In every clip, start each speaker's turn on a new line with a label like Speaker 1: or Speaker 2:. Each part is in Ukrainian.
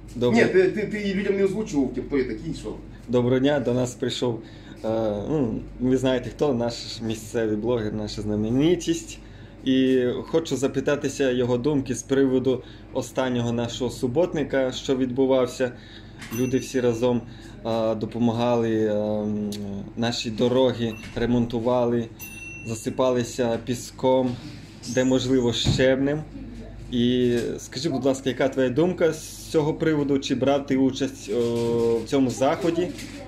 Speaker 1: Ні, ти людям не озвучував, хто є такий, що.
Speaker 2: Доброго дня, до нас прийшов, ви знаєте хто, наш місцевий блогер, наша знаменитість. І хочу запитатися його думки з приводу останнього нашого суботника, що відбувався. Люди всі разом допомагали, наші дороги ремонтували, засипалися піском, де можливо щебнем. І скажи, будь ласка, яка твоя думка з цього приводу? Чи брав ти участь в цьому заході?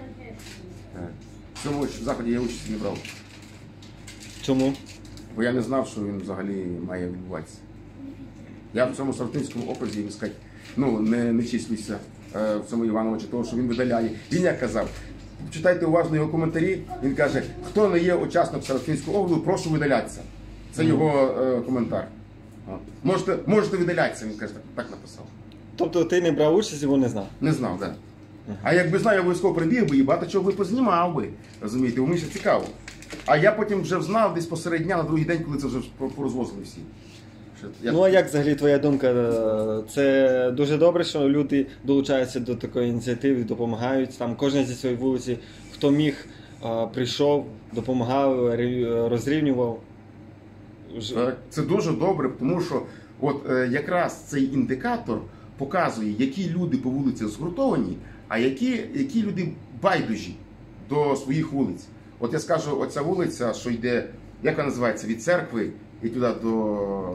Speaker 1: В цьому заході я участь не брав.
Speaker 2: Чому?
Speaker 1: Бо я не знав, що він взагалі має відбуватися. Я в цьому Саротинському окрузі, як сказати, не числюся в цьому Івановичі, того, що він видаляє. Він як казав, читайте уважно його коментарі, він каже, хто не є учасник Саротинського округу, прошу видалятися. Це його коментар. Можете видалятися, він каже, так написав.
Speaker 2: Тобто ти не брав участь, його не знав?
Speaker 1: Не знав, так. А якби знав, я обов'язково прибіг би і багато чого би познімав би, розумієте, бо мені ще цікаво. А я потім вже знав десь посеред дня, на другий день, коли це вже порозвозили всі.
Speaker 2: Ну а як взагалі твоя думка? Це дуже добре, що люди долучаються до такої ініціативи, допомагають. Там кожен зі своєї вулиці, хто міг, прийшов, допомагав, розрівнював.
Speaker 1: Це дуже добре, тому що от якраз цей індикатор показує, які люди по вулиці згуртовані, а які люди байдужі до своїх вулиць. От я скажу, оця вулиця, що йде, як вона називається, від церкви і туди до...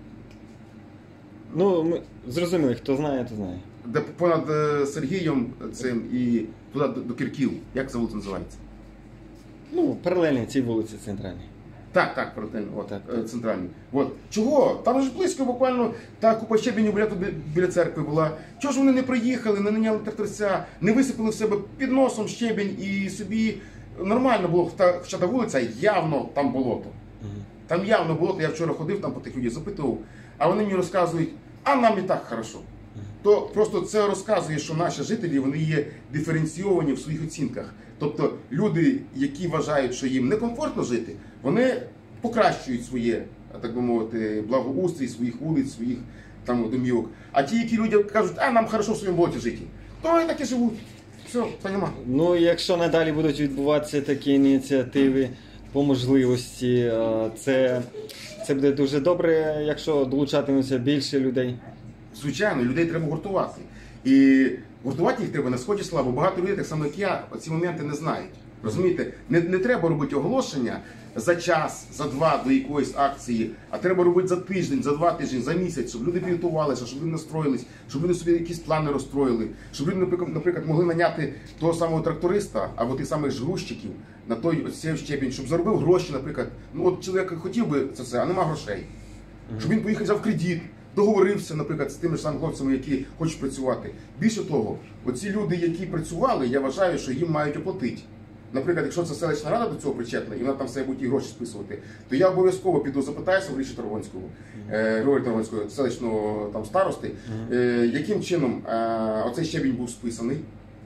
Speaker 2: Ну, ми зрозуміли, хто знає, то знає.
Speaker 1: Де понад Сергієм цим і туди до Кірків. Як ця вулиця називається?
Speaker 2: Ну, паралельно цій вулиці центральній.
Speaker 1: Так, центральній. От. Чого? Там ж близько буквально та купа щебеню біля церкви була. Чого ж вони не приїхали, не наняли тракторця, не висипали в себе під носом щебінь і собі нормально було, хоча та вулиця явно там болото. Там явно болото, я вчора ходив, там по тих людей запитував, а вони мені розказують, а нам і так хорошо. То просто це розказує, що наші жителі, вони є диференційовані в своїх оцінках. Тобто люди, які вважають, що їм некомфортно жити, вони покращують своє, так би мовити, благоустрій своїх вулиць, своїх там домівок. А ті, які люди кажуть, а нам хорошо в своєму болоті жити, то і так і живуть. Все, то нема.
Speaker 2: Ну, якщо надалі будуть відбуватися такі ініціативи по можливості, це буде дуже добре, якщо долучатимуться більше людей.
Speaker 1: Звичайно, людей треба гуртувати. І гуртувати їх треба на сході села, бо багато людей, так само як я, ці моменти не знають. Розумієте? Не треба робити оголошення за час, за два до якоїсь акції, а треба робити за тиждень, за 2 тижні, за місяць, щоб люди підготувалися, щоб люди настроїлись, щоб люди собі якісь плани розстроїли, щоб люди, наприклад, могли наняти того самого тракториста або тих самих грузчиків на той сів щебінь, щоб заробив гроші, наприклад. Ну от чоловік хотів би це все, а нема грошей. Щоб він поїхав, взяв кредит, договорився, наприклад, з тими ж самими хлопцями, які хочуть працювати. Більше того, оці люди, які працювали, я вважаю, що їм мають оплатити. Наприклад, якщо це селищна рада до цього причетна, і вона там все буде гроші списувати, то я обов'язково піду запитаюся в Гриші Таргонського, Григорія Таргонського, селищного там старости, яким чином оцей щебінь був списаний,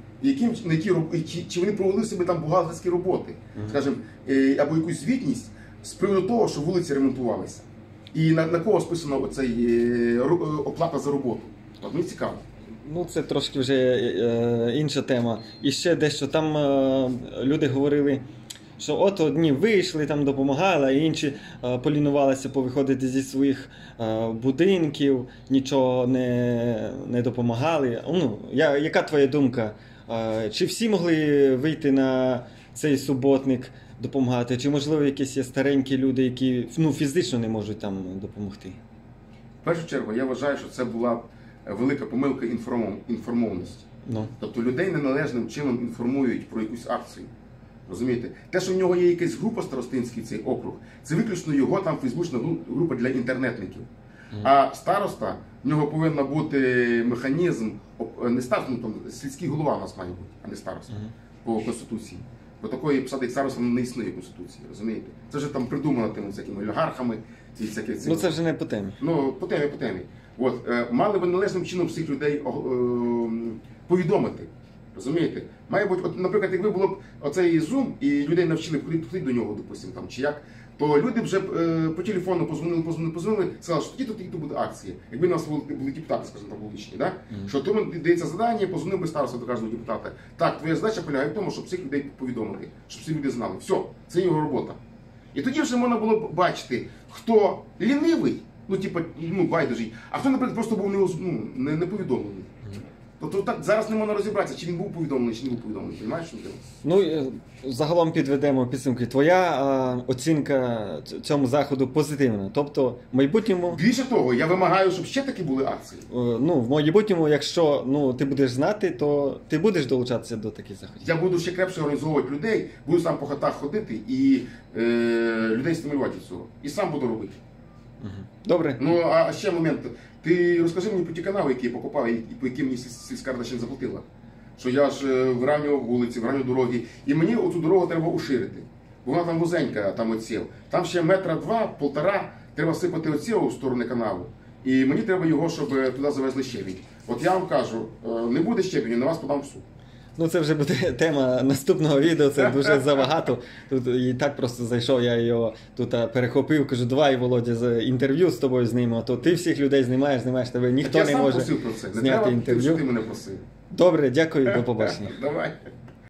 Speaker 1: чи вони провели себе там бухгалтерські роботи, скажімо, або якусь звітність з приводу того, що вулиці ремонтувалися. І на кого списано оцей оплата за роботу? От мені цікаво.
Speaker 2: Ну, це трошки вже інша тема. І ще дещо там люди говорили, що от одні вийшли, там допомагали, а інші полінувалися повиходити зі своїх будинків, нічого не допомагали. Ну, яка твоя думка? Чи всі могли вийти на цей суботник допомагати? Чи, можливо, якісь є старенькі люди, які фізично не можуть там допомогти?
Speaker 1: В першу чергу, я вважаю, що це була велика помилка інформованості. Тобто людей неналежним чином інформують про якусь акцію. Розумієте? Те, що в нього є якась група старостинський, цей округ, це виключно його там фейсбучна група для інтернетників. А староста, в нього повинен бути механізм, не староста, там сільський голова у нас має бути, а не староста по Конституції. Бо такої посади, як староста, не існує в Конституції, розумієте? Це вже там придумано тими всякими олігархами.
Speaker 2: Ну це вже не по темі.
Speaker 1: Ну, по темі. От, мали би належним чином всіх людей повідомити. Розумієте? Має бути, от, наприклад, якби було б оцей Zoom, і людей навчили ходити до нього, допустимо, там, чи як, то люди вже по телефону позвонили, сказали, що тоді буде акція. Якби у нас були депутати, скажімо так, вуличні, да? Що тому дається завдання, позвонив би староста до кожного депутата. Так, твоя задача полягає в тому, щоб всіх людей повідомити, щоб всі люди знали. Все, це його робота. І тоді вже можна було бачити, хто лінивий, байдужий, а хто, наприклад, просто був не повідомлений. Тобто так зараз не можна розібратися, чи він був повідомлений, чи не був повідомлений. Розумієш, що це?
Speaker 2: Ну, загалом підведемо підсумки. Твоя оцінка цьому заходу позитивна. Тобто, в майбутньому...
Speaker 1: Більше того, я вимагаю, щоб ще такі були акції.
Speaker 2: В майбутньому, якщо ти будеш знати, то ти будеш долучатися до таких заходів.
Speaker 1: Я буду ще крепше організовувати людей, буду сам по хатах ходити і людей стимулювати від цього. І сам буду робити.
Speaker 2: Добре.
Speaker 1: Ну, а ще момент. Ти розкажи мені про ті канали, які я покупав і по яким мені сільська рада ще не заплатила. Що я ж вирівнював вулиці, вирівнював дороги. І мені оцю дорогу треба уширити. Бо вона там вузенька, там оців. Там ще метра два-полтора треба сипати оців у сторони каналу. І мені треба його, щоб туди завезли щебінь. От я вам кажу, не буде щебіню, на вас подам в суд.
Speaker 2: Ну, це вже буде тема наступного відео, це дуже забагато. Тут і так просто зайшов, я його тут перехопив, кажу, давай, Володя, інтерв'ю з тобою знімемо, а то ти всіх людей знімаєш, тебе ніхто не може
Speaker 1: просив про це.
Speaker 2: зняти інтерв'ю.
Speaker 1: Ти мене просив.
Speaker 2: Добре, дякую, до побачення.
Speaker 1: Давай.